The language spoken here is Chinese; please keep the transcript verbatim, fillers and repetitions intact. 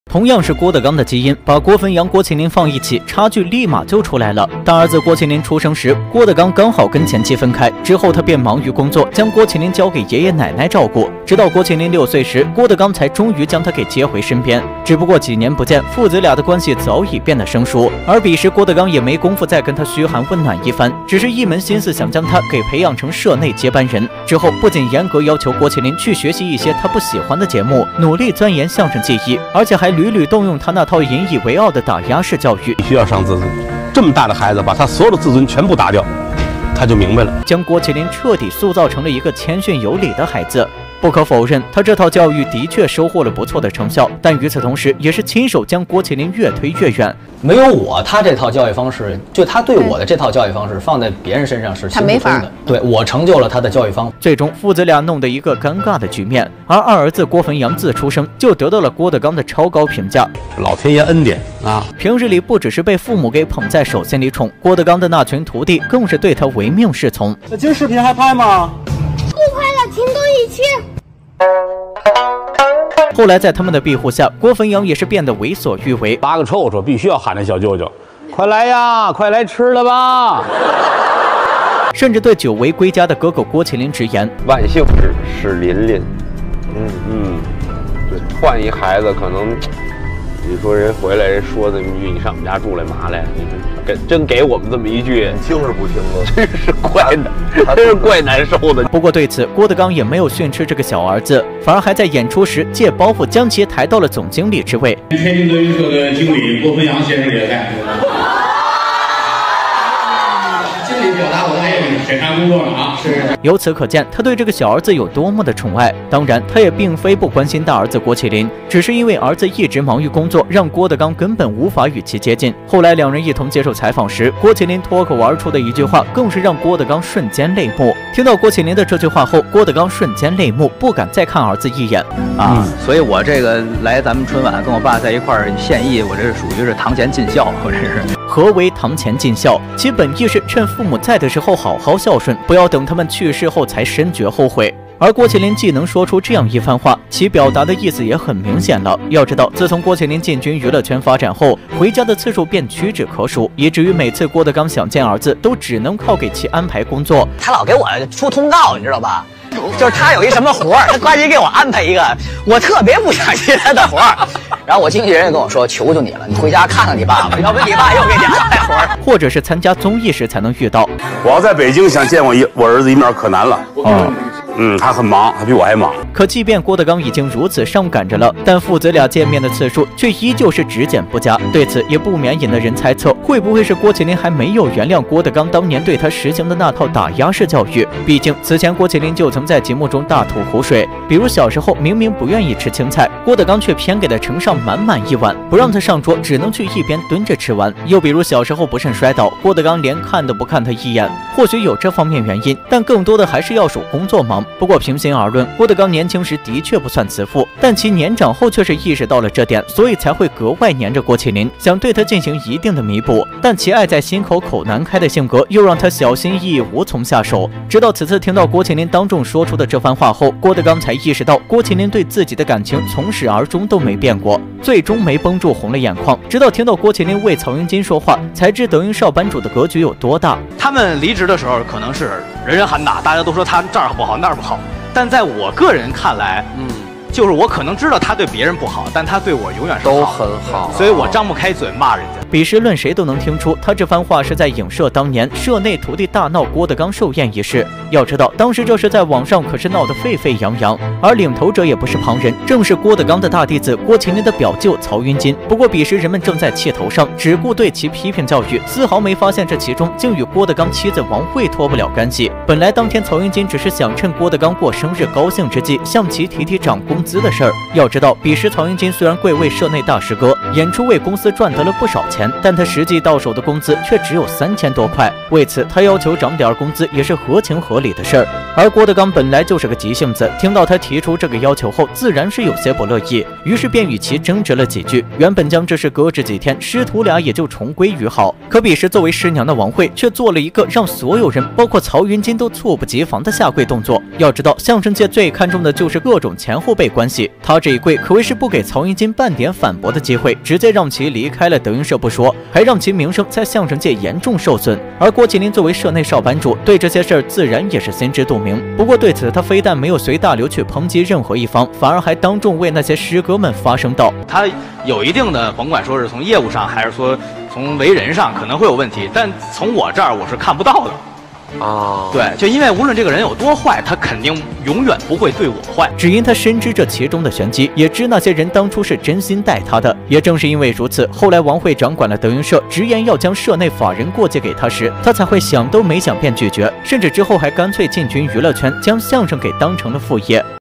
同样是郭德纲的基因，把郭汾阳、郭麒麟放一起，差距立马就出来了。大儿子郭麒麟出生时，郭德纲刚好跟前妻分开，之后他便忙于工作，将郭麒麟交给爷爷奶奶照顾。直到郭麒麟六岁时，郭德纲才终于将他给接回身边。只不过几年不见，父子俩的关系早已变得生疏。而彼时郭德纲也没工夫再跟他嘘寒问暖一番，只是一门心思想将他给培养成社内接班人。之后不仅严格要求郭麒麟去学习一些他不喜欢的节目，努力钻研相声技艺，而且还屡屡动用他那套引以为傲的打压式教育。 必须要上自尊，这么大的孩子，把他所有的自尊全部打掉，他就明白了， 将郭麒麟彻底塑造成了一个谦逊有礼的孩子。不可否认，他这套教育的确收获了不错的成效，但与此同时，也是亲手将郭麒麟越推越远。 没有我，他这套教育方式，就他对我的这套教育方式，放在别人身上是行不通的。对我成就了他的教育方， 最终父子俩弄得一个尴尬的局面。而二儿子郭汾阳自出生就得到了郭德纲的超高评价， 老天爷恩典啊！ 平日里不只是被父母给捧在手心里宠，郭德纲的那群徒弟更是对他唯命是从。 那今儿视频还拍吗？ 不拍了，停更一期。 后来在他们的庇护下，郭汾阳也是变得为所欲为， 拔个臭臭必须要喊那小舅舅，快来呀，快来吃了吧！ 甚至对久违归家的哥哥郭麒麟直言： 万幸是是琳琳，嗯嗯，对，换一孩子可能，你说人回来人说这么一句，你上我们家住来嘛来？你给真给我们这么一句， 听是不听的， 真是怪难，真是怪难受的。 不过对此，郭德纲也没有训斥这个小儿子，反而还在演出时借包袱将其抬到了总经理之位。 天津德云社的经理郭汾阳先生也在。经理表达我的爱意，审查工作了啊！是。 由此可见，他对这个小儿子有多么的宠爱。当然，他也并非不关心大儿子郭麒麟，只是因为儿子一直忙于工作，让郭德纲根本无法与其接近。后来两人一同接受采访时，郭麒麟脱口而出的一句话，更是让郭德纲瞬间泪目。听到郭麒麟的这句话后，郭德纲瞬间泪目，不敢再看儿子一眼。 啊，嗯、所以我这个来咱们春晚跟我爸在一块儿献艺，我这是属于是堂前尽孝，我这是。 何为堂前尽孝？其本意是趁父母在的时候好好孝顺，不要等他们去世后才深觉后悔。而郭麒麟既能说出这样一番话，其表达的意思也很明显了。要知道，自从郭麒麟进军娱乐圈发展后，回家的次数便屈指可数，以至于每次郭德纲想见儿子，都只能靠给其安排工作。 他老给我出通告，你知道吧？就是他有一什么活儿，他呱唧给我安排一个，我特别不想接他的活儿。然后我经纪人也跟我说：“求求你了，你回家看看你爸爸，要不你爸又给你安排活儿。” 或者是参加综艺时才能遇到。 我要在北京想见我一我儿子一面可难了。嗯。嗯，他很忙，他比我还忙。 可即便郭德纲已经如此上赶着了，但父子俩见面的次数却依旧是只减不加。对此，也不免引得人猜测，会不会是郭麒麟还没有原谅郭德纲当年对他实行的那套打压式教育？毕竟此前郭麒麟就曾在节目中大吐苦水，比如小时候明明不愿意吃青菜，郭德纲却偏给他盛上满满一碗，不让他上桌，只能去一边蹲着吃完。又比如小时候不慎摔倒，郭德纲连看都不看他一眼。或许有这方面原因，但更多的还是要数工作忙。不过平心而论，郭德纲年轻时的确不算慈父，但其年长后却是意识到了这点，所以才会格外黏着郭麒麟，想对他进行一定的弥补。但其爱在心口口难开的性格，又让他小心翼翼，无从下手。直到此次听到郭麒麟当众说出的这番话后，郭德纲才意识到郭麒麟对自己的感情从始而终都没变过，最终没绷住，红了眼眶。直到听到郭麒麟为曹云金说话，才知德云少班主的格局有多大。 他们离职的时候，可能是人人喊打，大家都说他这儿不好那儿不好。但在我个人看来，嗯，就是我可能知道他对别人不好，但他对我永远是好都很好， 所以我张不开嘴骂人家。 彼时论谁都能听出，他这番话是在影射当年社内徒弟大闹郭德纲寿宴一事。要知道，当时这事在网上可是闹得沸沸扬扬，而领头者也不是旁人，正是郭德纲的大弟子郭麒麟的表舅曹云金。不过彼时人们正在气头上，只顾对其批评教育，丝毫没发现这其中竟与郭德纲妻子王慧脱不了干系。本来当天曹云金只是想趁郭德纲过生日高兴之际，向其提提涨工资的事儿。要知道，彼时曹云金虽然贵为社内大师哥，演出为公司赚得了不少钱。 钱，但他实际到手的工资却只有三千多块。为此，他要求涨点工资也是合情合理的事儿。而郭德纲本来就是个急性子，听到他提出这个要求后，自然是有些不乐意，于是便与其争执了几句。原本将这事搁置几天，师徒俩也就重归于好。可彼时作为师娘的王慧却做了一个让所有人，包括曹云金都猝不及防的下跪动作。要知道，相声界最看重的就是各种前后辈关系，他这一跪可谓是不给曹云金半点反驳的机会，直接让其离开了德云社不说，还让其名声在相声界严重受损。而郭麒麟作为社内少班主，对这些事儿自然也是心知肚明。不过对此，他非但没有随大流去抨击任何一方，反而还当众为那些师哥们发声道： 他有一定的，甭管说是从业务上，还是说从为人上，可能会有问题，但从我这儿我是看不到的。 啊， 对，就因为无论这个人有多坏，他肯定永远不会对我坏。 只因他深知这其中的玄机，也知那些人当初是真心待他的。也正是因为如此，后来王慧掌管了德云社，直言要将社内法人过继给他时，他才会想都没想便拒绝，甚至之后还干脆进军娱乐圈，将相声给当成了副业。